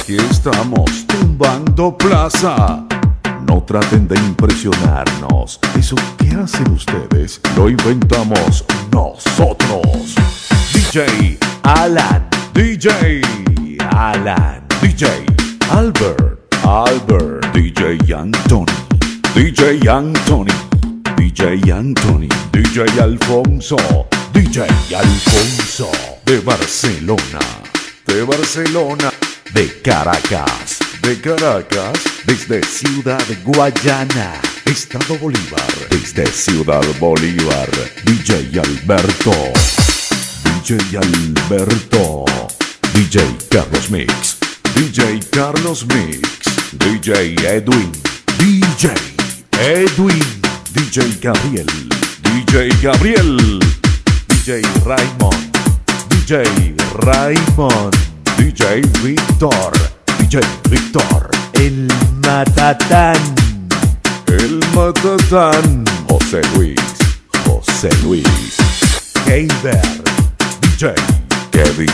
aquí estamos, tumbando plaza. No traten de impresionarnos. Eso que hacen ustedes lo inventamos nosotros. DJ Alan, DJ Alan, DJ Albert, DJ Anthony, DJ Anthony, DJ Anthony, DJ Alfonso, DJ Alfonso, de Barcelona, de Caracas, desde Ciudad Guayana, Estado Bolívar, desde Ciudad Bolívar, DJ Alberto, DJ Carlos Mix, DJ Carlos Mix, DJ Edwin, DJ Gabriel, DJ Raymond, DJ Víctor, el Matatán, José Luis, Keiber, Kevin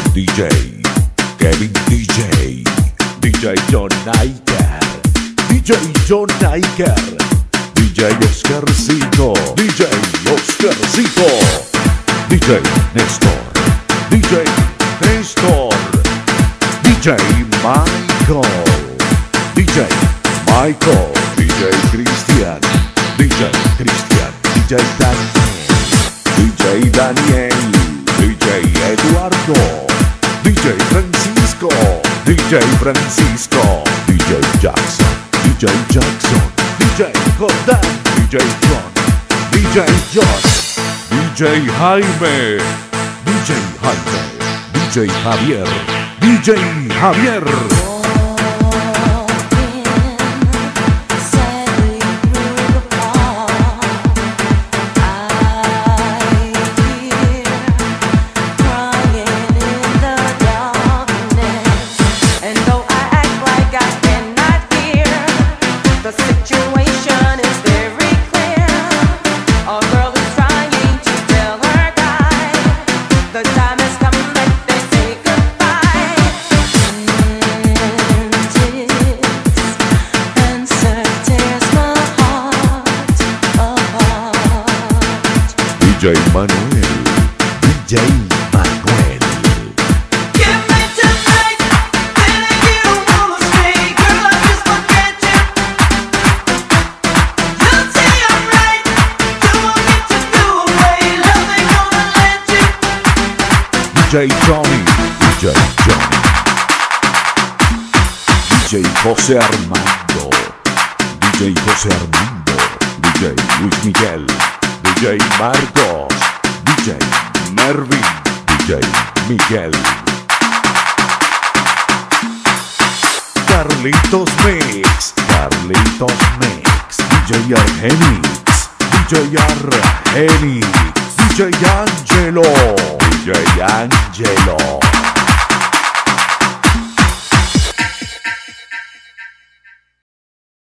DJ, DJ John Niker, DJ Oscarcito, DJ Néstor, DJ Michael, DJ Cristian, DJ Daniel, DJ Eduardo, DJ Francisco, DJ Jackson, DJ Jordan, DJ John, DJ Josh, DJ Jaime, DJ Javier. DJ Manuel. Give me tonight, and you wanna stay, girl, I just forget you. You'll say I'm right, don't get to do away, love ain't gonna let you. DJ Johnny, DJ José Armando, DJ Luis Miguel, DJ Marcos, DJ Mervin, DJ Miguel, Carlitos Mix, DJ Argenix, DJ Angelo,